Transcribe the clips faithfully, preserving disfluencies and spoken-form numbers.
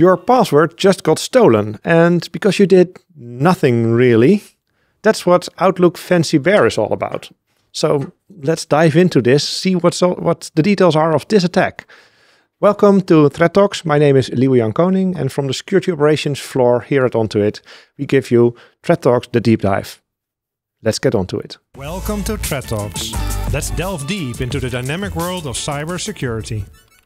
your password just got stolen, and because you did nothing really, that's what Outlook Fancy Bear is all about. So let's dive into this, see what's all, what the details are of this attack. Welcome to Threat Talks. My name is Leeuw-Jan Koning, and from the security operations floor here at Onto It, we give you Threat Talks, the deep dive. Let's get on to it. Welcome to Threat Talks. Let's delve deep into the dynamic world of cybersecurity.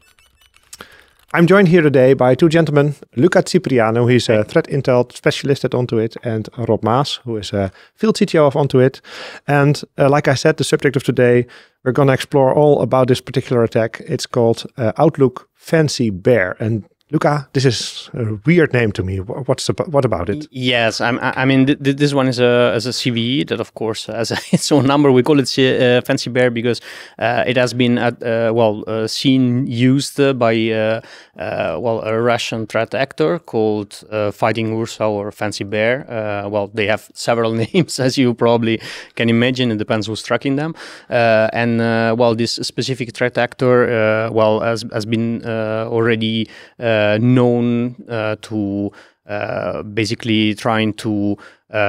I'm joined here today by two gentlemen, Luca Cipriano, he's a threat intel specialist at Onto It, and Rob Maas, who is a field C T O of Onto It. And uh, like I said, the subject of today, we're going to explore all about this particular attack. It's called uh, Outlook Fancy Bear. And Luca, this is a weird name to me. What's about, what about it? Yes, I'm, I mean, th th this one is a, is a C V E that, of course, has a, its own number. We call it uh, Fancy Bear because uh, it has been, at, uh, well, uh, seen, used uh, by, uh, uh, well, a Russian threat actor called uh, Fighting Ursa or Fancy Bear. Uh, well, they have several names, as you probably can imagine. It depends who's tracking them. Uh, and, uh, well, this specific threat actor, uh, well, has, has been uh, already uh, Uh, known uh, to uh, basically trying to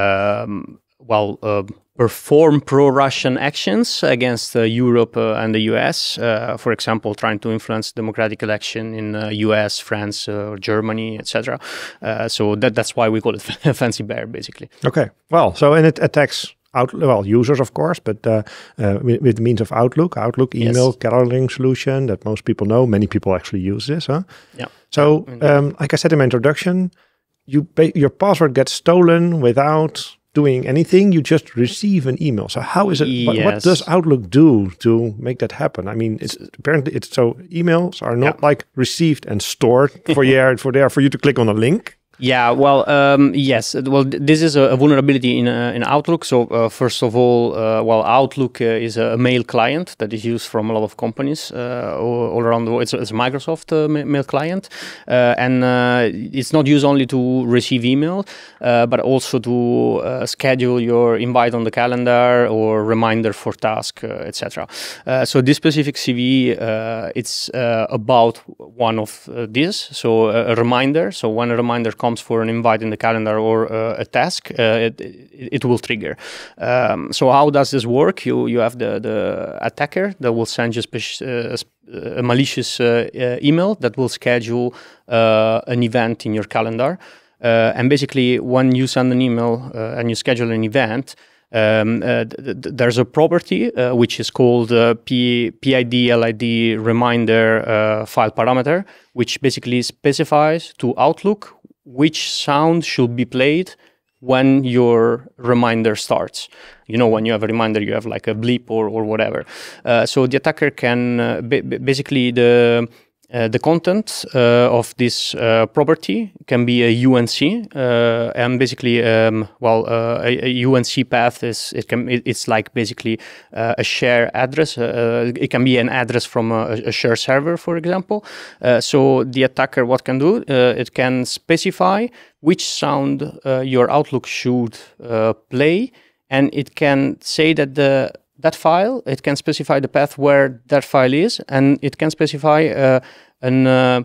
um, well uh, perform pro-Russian actions against uh, Europe uh, and the U S. Uh, for example, trying to influence democratic election in uh, U S, France, uh, Germany, et cetera. Uh, so that that's why we call it Fancy Bear, basically. Okay. Well, so and it attacks Out, well, users, of course, but uh, uh, with, with the means of Outlook, Outlook email yes. calendaring solution that most people know. Many people actually use this. Huh? Yeah. So, um, like I said in my introduction, you your password gets stolen without doing anything. You just receive an email. So, how is it? Yes. What, what does Outlook do to make that happen? I mean, it's apparently it's so emails are not yeah. like received and stored for you for there for you to click on a link. Yeah, well, um, yes. Well, this is a, a vulnerability in uh, in Outlook. So uh, first of all, uh, well, Outlook uh, is a mail client that is used from a lot of companies uh, all, all around the world. It's, it's a Microsoft uh, mail client, uh, and uh, it's not used only to receive email, uh, but also to uh, schedule your invite on the calendar or reminder for task, uh, et cetera. Uh, so this specific C V E, uh, it's uh, about one of uh, these. So a, a reminder. So when a reminder comes for an invite in the calendar or uh, a task, uh, it, it, it will trigger. Um, so how does this work? You you have the, the attacker that will send you uh, a malicious uh, uh, email that will schedule uh, an event in your calendar. Uh, and basically, when you send an email uh, and you schedule an event, Um, uh, th th there's a property uh, which is called uh, P PID L I D reminder uh, file parameter, which basically specifies to Outlook which sound should be played when your reminder starts. You know, when you have a reminder, you have like a bleep or, or whatever. Uh, so the attacker can uh, basically the Uh, the content uh, of this uh, property can be a U N C, uh, and basically, um, well, uh, a, a U N C path is it can it, it's like basically uh, a share address. Uh, it can be an address from a, a share server, for example. Uh, so the attacker, what can do? Uh, it can specify which sound uh, your Outlook should uh, play, and it can say that the that file, it can specify the path where that file is, and it can specify uh, an, uh,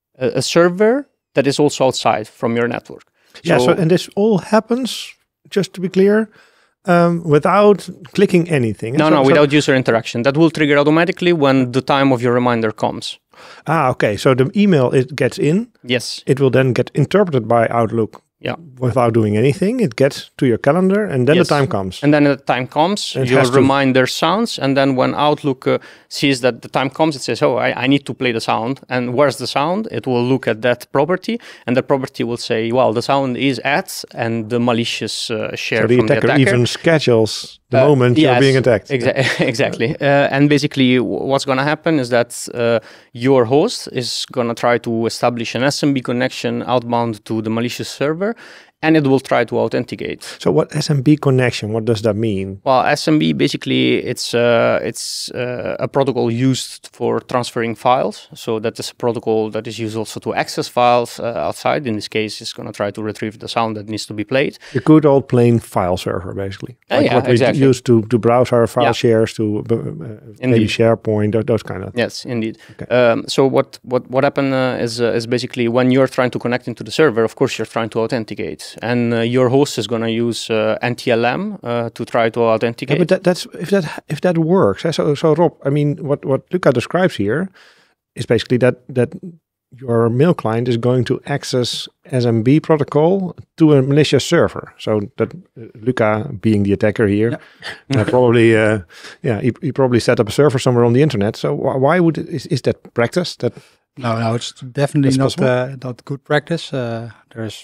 a server that is also outside from your network. Yeah, so, so and this all happens, just to be clear, um, without clicking anything. No, so, no, so without user interaction. That will trigger automatically when the time of your reminder comes. Ah, okay. So the email, it gets in. Yes. It will then get interpreted by Outlook. Yeah. Without doing anything, it gets to your calendar, and then yes. the time comes. And then the time comes, and your reminder sounds, and then when Outlook uh, sees that the time comes, it says, oh, I, I need to play the sound. And where's the sound? It will look at that property, and the property will say, well, the sound is at, and the malicious uh, share so the from attacker the attacker even schedules the uh, moment yes, you're being attacked. Exa exactly. Uh, and basically, what's going to happen is that uh, your host is going to try to establish an S M B connection outbound to the malicious server. and it will try to authenticate. So what S M B connection, what does that mean? Well, S M B basically it's uh, it's uh, a protocol used for transferring files. So that is a protocol that is used also to access files uh, outside. In this case, it's going to try to retrieve the sound that needs to be played. The good old plain file server, basically. Uh, like yeah, what we exactly. use to, to browse our file yeah. shares, to uh, maybe SharePoint, those, those kind of. Yes, indeed. Okay. Um, so what what what happened uh, is uh, is basically when you're trying to connect into the server, of course you're trying to authenticate, and uh, your host is going to use uh, N T L M uh, to try to authenticate. Yeah, but that, that's if that if that works. eh, So so Rob, I mean, what what Luca describes here is basically that that your mail client is going to access S M B protocol to a malicious server. So that uh, Luca, being the attacker here, yeah. uh, probably uh, yeah, he, he probably set up a server somewhere on the internet. So wh why would it, is is that practice? That no, no, it's definitely not uh, not good practice. Uh, there's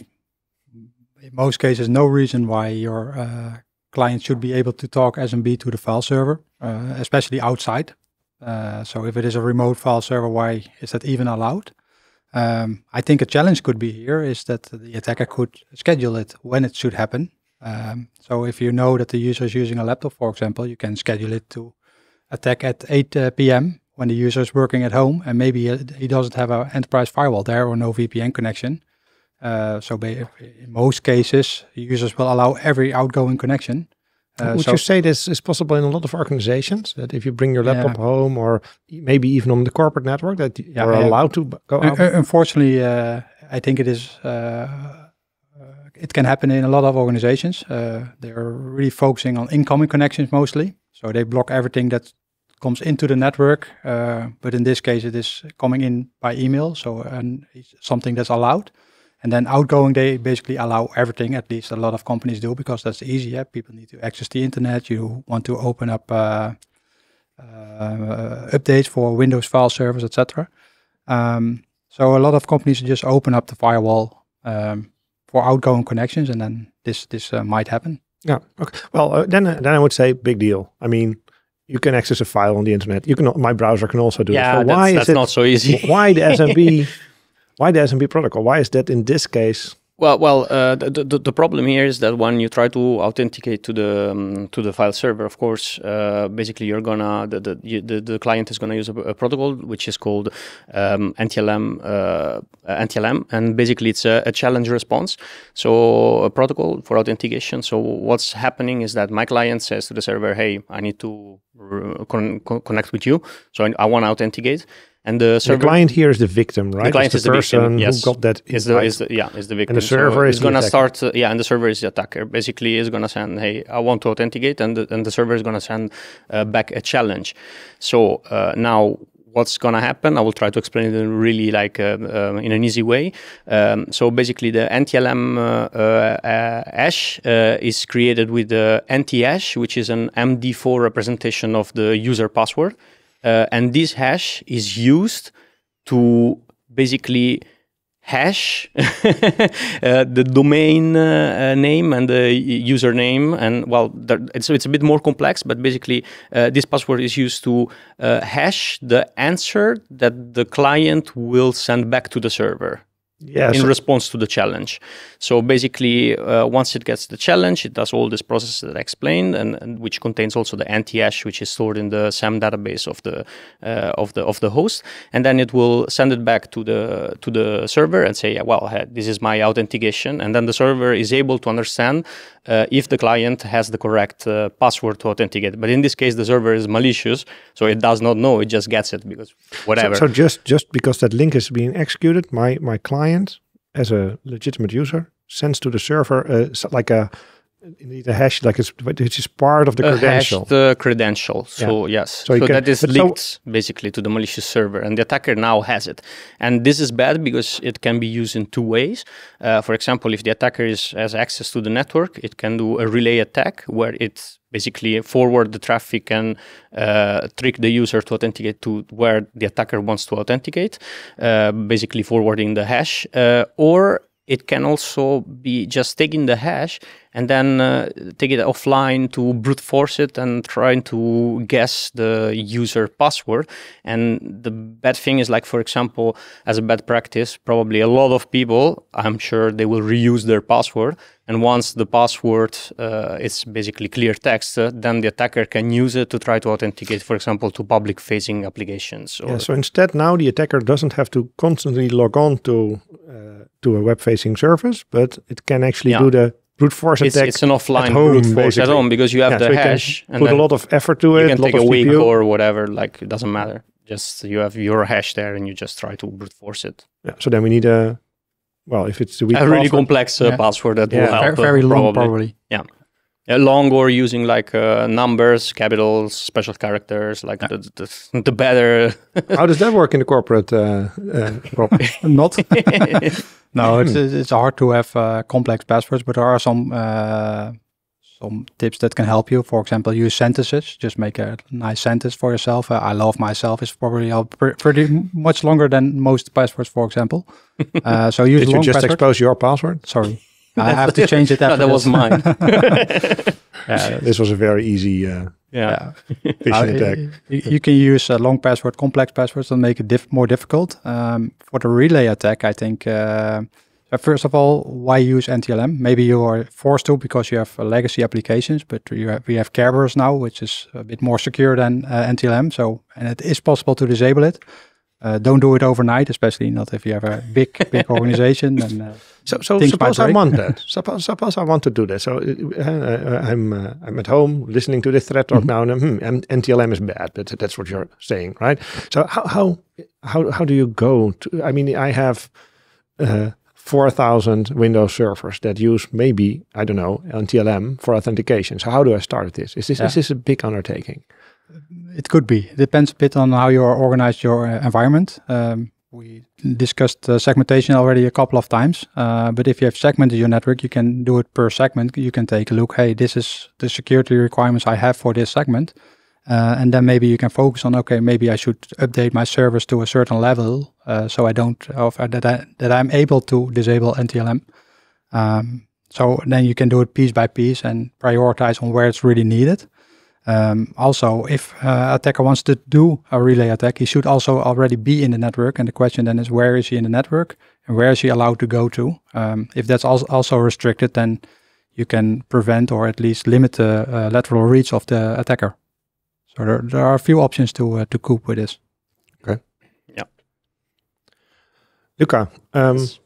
in most cases no reason why your uh, client should be able to talk S M B to the file server, uh, especially outside. Uh, so if it is a remote file server, why is that even allowed? Um, I think a challenge could be here is that the attacker could schedule it when it should happen. Um, so if you know that the user is using a laptop, for example, you can schedule it to attack at eight p m when the user is working at home, and maybe he doesn't have an enterprise firewall there or no V P N connection. Uh, so in most cases, users will allow every outgoing connection. Uh, Would so you say this is possible in a lot of organizations, that if you bring your laptop yeah. home, or maybe even on the corporate network, that you Yeah, are yeah. allowed to go out? Uh, unfortunately, uh, I think it is. Uh, uh, it can happen in a lot of organizations. Uh, they are really focusing on incoming connections mostly, so they block everything that comes into the network. Uh, but in this case, it is coming in by email, so and it's something that's allowed. And then outgoing, they basically allow everything. At least a lot of companies do, because that's easy. Yeah? People need to access the internet. You want to open up uh, uh, updates for Windows file servers, et cetera. Um, so a lot of companies just open up the firewall um, for outgoing connections, and then this this uh, might happen. Yeah. Okay. Well, uh, then uh, then I would say big deal. I mean, you can access a file on the internet. You can. My browser can also do yeah, it. So that's, why that's is it, not so easy. Why the S M B? Why the S M B protocol? Why is that in this case? Well, well, uh, the, the the problem here is that when you try to authenticate to the um, to the file server, of course, uh, basically you're gonna the the you, the, the client is gonna use a, a protocol which is called um, N T L M uh, N T L M, and basically it's a, a challenge response. So a protocol for authentication. So what's happening is that my client says to the server, "Hey, I need to con con connect with you, so I, I want to authenticate." And the server, the client here is the victim, right? The client it's the is the person victim. Yes, who got that. is the, is the yeah is the victim. And the server so is it's gonna the start. Uh, yeah, and the server is the attacker. Basically, is gonna send, "Hey, I want to authenticate," and the, and the server is gonna send uh, back a challenge. So uh, now, what's gonna happen? I will try to explain it in really like uh, uh, in an easy way. Um, so basically, the N T L M uh, uh, hash uh, is created with the N T hash, which is an M D four representation of the user password, uh, and this hash is used to basically hash uh, the domain uh, name and the username, and well, there, it's it's a bit more complex, but basically uh, this password is used to uh, hash the answer that the client will send back to the server. Yeah, in so response to the challenge. So basically, uh, once it gets the challenge, it does all this process that I explained, and, and which contains also the N T hash, which is stored in the S A M database of the uh, of the of the host, and then it will send it back to the to the server and say, yeah, well, hey, this is my authentication, and then the server is able to understand uh, if the client has the correct uh, password to authenticate. But in this case, the server is malicious, so it does not know; it just gets it because whatever. So, so just just because that link is being executed, my my client, as a legitimate user, sends to the server uh, like a indeed a hash, like it's which is part of the a credential. Hashed, uh, credential. So yeah. yes, so, so can, that is so linked basically to the malicious server, and the attacker now has it. And this is bad because it can be used in two ways. Uh, for example, if the attacker is, has access to the network, it can do a relay attack where it basically forward the traffic and uh, trick the user to authenticate to where the attacker wants to authenticate, uh, basically forwarding the hash, uh, or it can also be just taking the hash and then uh, take it offline to brute force it and trying to guess the user password. And the bad thing is, like, for example, as a bad practice, probably a lot of people, I'm sure they will reuse their password. And once the password uh, is basically clear text, uh, then the attacker can use it to try to authenticate, for example, to public-facing applications. Or yeah, so instead now the attacker doesn't have to constantly log on to uh, to a web-facing service, but it can actually yeah. do the brute force it's, attack it's an offline at home, brute force basically. at home, because you have yeah, the so hash. And put a lot of effort to you it. You can lot take of a week C P U. or whatever, like, it doesn't matter. Just you have your hash there and you just try to brute force it. Yeah, so then we need a, well, if it's the weak a really password, complex uh, yeah. password that yeah. will help. Very, very uh, long, probably. probably. Yeah. Uh, long, or using like uh, numbers, capitals, special characters, like yeah. the, the the better. How does that work in the corporate uh, uh, property? Not. No, it's it's hard to have uh, complex passwords, but there are some uh, some tips that can help you. For example, use sentences. Just make a nice sentence for yourself. Uh, I love myself is probably uh, pr pretty much longer than most passwords, for example. Uh, so use Did long you just password. expose your password? Sorry. I have to change it. No, After that was this. mine. Yeah, this was a very easy uh, yeah. phishing Uh, attack. You, you can use uh, long password, complex passwords to make it diff more difficult. Um, for the relay attack, I think, uh, first of all, why use N T L M? Maybe you are forced to because you have uh, legacy applications, but you have, we have Kerberos now, which is a bit more secure than uh, N T L M. So, and it is possible to disable it. Uh, don't do it overnight, especially not if you have a big, big organization. And, uh, so, so suppose I want that. suppose, suppose I want to do that. So uh, I'm uh, I'm at home listening to this thread talk mm-hmm. now, and hmm, N T L M is bad. But that's what you're saying, right? So how how how how do you go to? I mean, I have uh, four thousand Windows servers that use maybe I don't know N T L M for authentication. So how do I start this? Is this yeah. is this a big undertaking? It could be. It depends a bit on how you organize your uh, environment. Um, we discussed uh, segmentation already a couple of times. Uh, but if you have segmented your network, you can do it per segment. You can take a look. Hey, this is the security requirements I have for this segment. Uh, and then maybe you can focus on, okay, maybe I should update my servers to a certain level. Uh, so I don't, of, uh, that, I, that I'm able to disable N T L M. Um, so then you can do it piece by piece and prioritize on where it's really needed. Um, also, if uh, attacker wants to do a relay attack, he should also already be in the network. And the question then is, where is he in the network and where is he allowed to go to? Um, if that's also also restricted, then you can prevent or at least limit the uh, lateral reach of the attacker. So there, there are a few options to uh, to cope with this. Okay. Yeah. Luca, um, yes.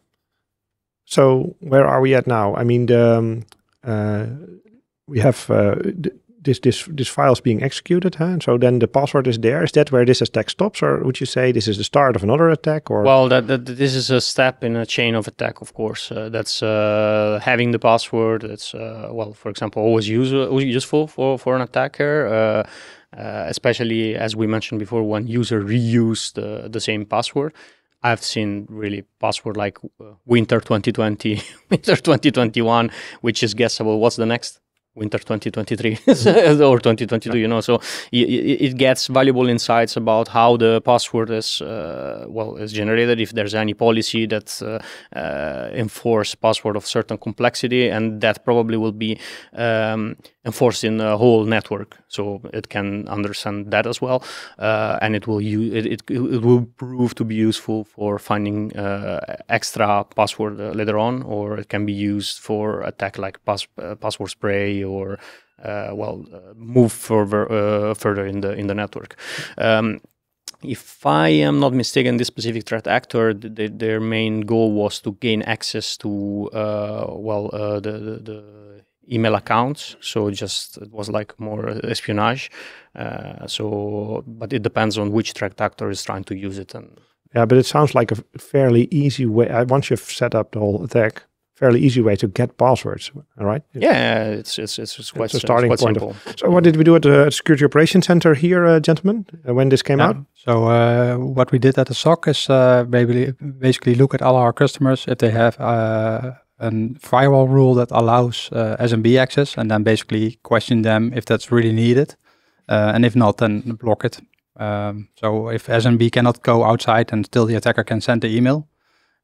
So where are we at now? I mean, the, um, uh, we have... Uh, This this this file is being executed, huh? So then the password is there. Is that where this attack stops, or would you say this is the start of another attack? Or well, that, that this is a step in a chain of attack, of course. Uh, that's uh, having the password. That's uh, well, for example, always use, uh, useful for for an attacker, uh, uh, especially as we mentioned before, when user reuse the the same password. I've seen really password like uh, winter twenty twenty, winter twenty twenty-one, which is guessable. What's the next? Winter twenty twenty-three or twenty twenty-two, you know, so it gets valuable insights about how the password is, uh, well, is generated, if there's any policy that uh, uh, enforce password of certain complexity, and that probably will be um, enforced in the whole network, so it can understand that as well, uh, and it will use it, it, it will prove to be useful for finding uh, extra password uh, later on, or it can be used for attack like pass, uh, password spray, or uh, well, uh, move further uh, further in the in the network. Um, if I am not mistaken, this specific threat actor, the, their main goal was to gain access to uh, well uh, the, the, the email accounts. So just it was like more espionage. Uh, so, but it depends on which threat actor is trying to use it. And yeah, but it sounds like a fairly easy way. Once you've set up the whole attack, fairly easy way to get passwords, all right? Yeah, it's it's it's, it's quite, it's a starting it's quite point. Of, so what did we do at the Security Operations Center here, uh, gentlemen, uh, when this came yeah. out? So uh, what we did at the S O C is uh, basically, basically look at all our customers if they have uh, a firewall rule that allows uh, S M B access, and then basically question them if that's really needed. Uh, and if not, then block it. Um, so if S M B cannot go outside and still the attacker can send the email,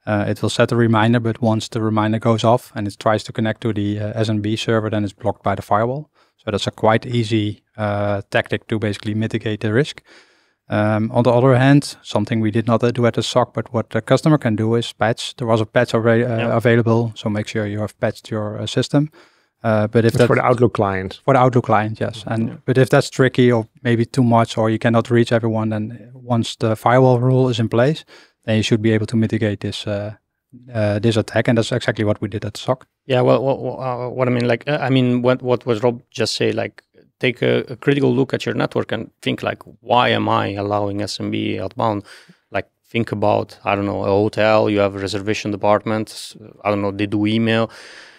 Uh, it will set a reminder, but once the reminder goes off and it tries to connect to the uh, S M B server, then it's blocked by the firewall. So that's a quite easy uh, tactic to basically mitigate the risk. Um, on the other hand, something we did not uh, do at the S O C, but what the customer can do is patch. There was a patch already uh, yeah. available, so make sure you have patched your uh, system. Uh, but if that's for the Outlook client. For the Outlook client, yes. And yeah. But if that's tricky or maybe too much, or you cannot reach everyone, then once the firewall rule is in place, then you should be able to mitigate this uh, uh, this attack, and that's exactly what we did at S O C. Yeah, well, well uh, what I mean, like, uh, I mean, what what was Rob just say? Like, take a, a critical look at your network and think, like, why am I allowing S M B outbound? Like, think about, I don't know, a hotel. You have a reservation department. I don't know, they do email.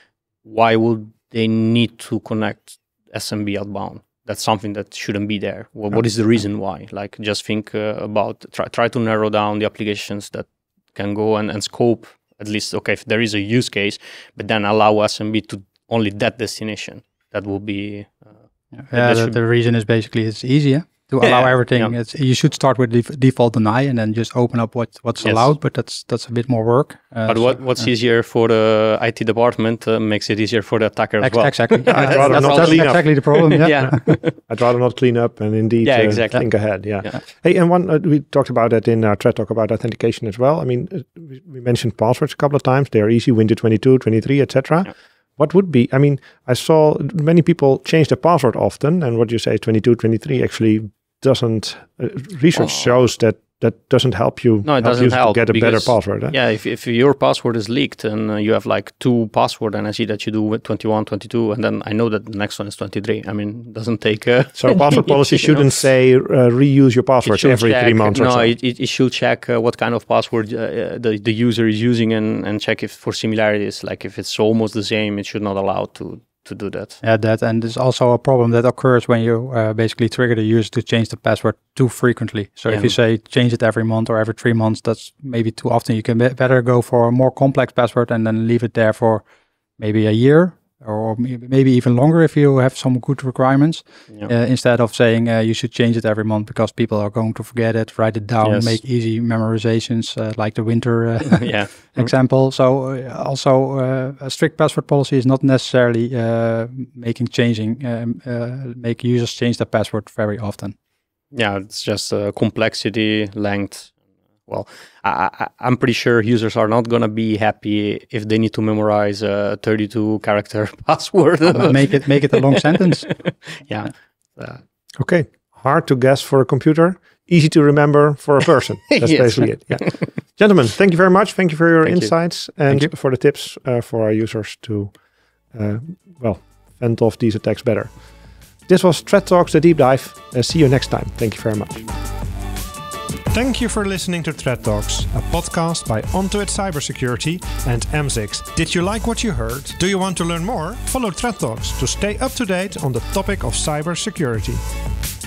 Why would they need to connect S M B outbound? That's something that shouldn't be there. Well, what is the reason why? Like, just think uh, about, try, try to narrow down the applications that can go and, and scope, at least, okay, if there is a use case, but then allow S M B to only that destination. That will be... Uh, yeah, the, the reason is basically it's easier to yeah, allow everything. Yeah. It's, you should start with def default deny and then just open up what, what's yes. allowed, but that's that's a bit more work. Uh, but what, what's uh, easier for the I T department uh, makes it easier for the attacker as well. Exactly. Yeah, I'd rather that's not that's clean exactly up. the problem. Yeah. yeah. I'd rather not clean up and indeed yeah, uh, exactly. think ahead. Yeah. yeah. Hey, and one uh, we talked about that in our Threat Talk about authentication as well. I mean, uh, we, we mentioned passwords a couple of times. They're easy, Windows twenty-two, twenty-three, et cetera. Yeah. What would be, I mean, I saw many people change their password often, and what you say, twenty-two, twenty-three actually doesn't, uh, research oh. shows that that doesn't help you, no, it help doesn't help to get a because, better password. Eh? Yeah, if, if your password is leaked and uh, you have like two password and I see that you do with twenty-one, twenty-two, and then I know that the next one is twenty-three. I mean, it doesn't take... Uh, so password policy shouldn't know. say uh, reuse your passwords every check, three months or no, so. No, it, it, it should check uh, what kind of password uh, the, the user is using and, and check if for similarities, like if it's almost the same, it should not allow to to do that. Yeah, that, and there's also a problem that occurs when you uh, basically trigger the user to change the password too frequently. So yeah. if you say change it every month or every three months, that's maybe too often. You can be better go for a more complex password and then leave it there for maybe a year or maybe even longer if you have some good requirements, yeah. uh, instead of saying uh, you should change it every month because people are going to forget it, write it down, yes. make easy memorizations uh, like the winter uh, yeah. example. So uh, also uh, a strict password policy is not necessarily uh, making changing, um, uh, make users change their password very often. Yeah, it's just uh, complexity, length. Well, I, I, I'm pretty sure users are not going to be happy if they need to memorize a thirty-two character password. make it make it a long sentence. Yeah. Uh, okay. Hard to guess for a computer, easy to remember for a person. That's yes. basically it. Yeah. Gentlemen, thank you very much. Thank you for your thank insights you. and for the tips uh, for our users to, uh, well, fend off these attacks better. This was Threat Talks, the deep dive. Uh, see you next time. Thank you very much. Thank you for listening to Threat Talks, a podcast by Onto It Cybersecurity and M six. Did you like what you heard? Do you want to learn more? Follow Threat Talks to stay up to date on the topic of cybersecurity.